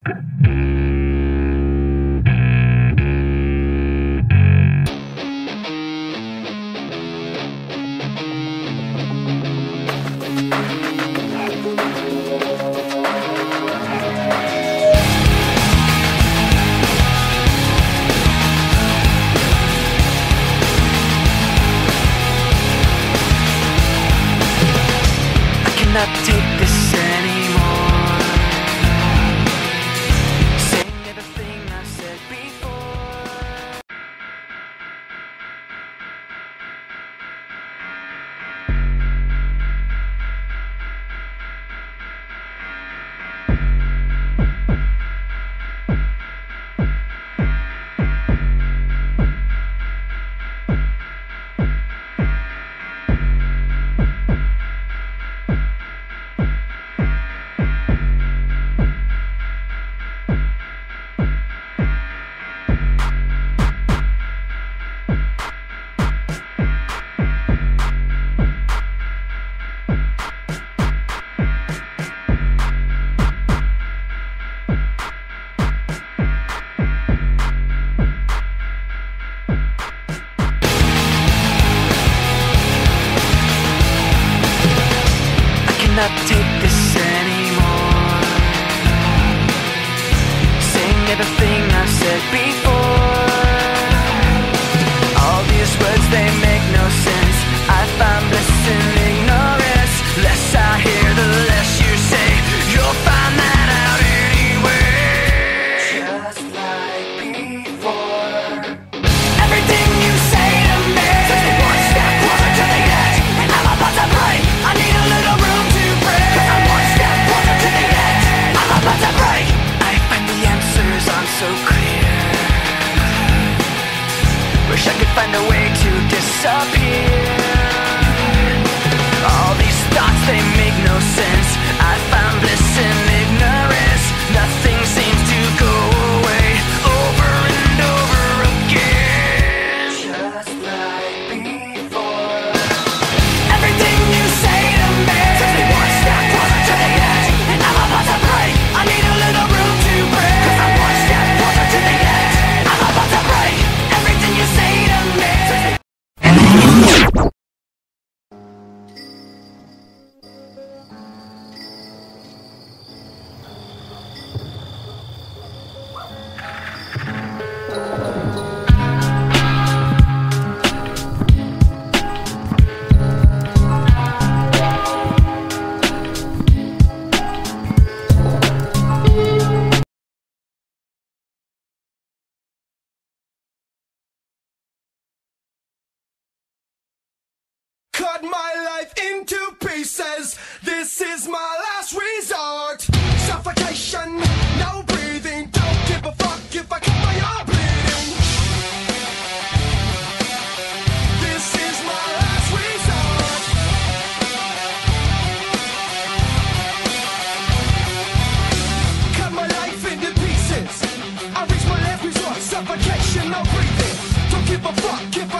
Cannot take this anymore. Saying everything I said before. Cannot take this anymore. Saying everything I said before. All these words, they make no sense. I find bliss in ignorance. Less I hear, the less you say. You'll find that out anyway. Just like before. Everything you say to me takes me one step closer to the edge, and I'm about to break. I need a little room to break, 'cause I'm one step closer to the edge. I'm about to break. I find the answers aren't so clear. Wish I could find a way to disappear. All these thoughts, they make no sense. I found bliss in ignorance. Nothing seems to go away. Over and over again. Just like before. Everything you say to me takes me one step closer to the edge, and I'm about to break. I need a little room to break, 'cause I'm one step closer to the edge. I'm about to break. Everything you say to me takes me. Cut my life into pieces. This is my last resort. Suffocation, no breathing. Don't give a fuck if I cut my arm bleeding. This is my last resort. Cut my life into pieces. I reach my last resort. Suffocation, no breathing. Don't give a fuck if